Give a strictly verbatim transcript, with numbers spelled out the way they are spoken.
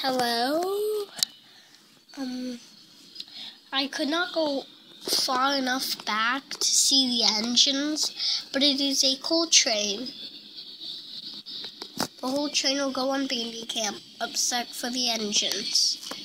Hello? Um, I could not go far enough back to see the engines, but it is a coal train. The whole train will go on baby camp, except for the engines.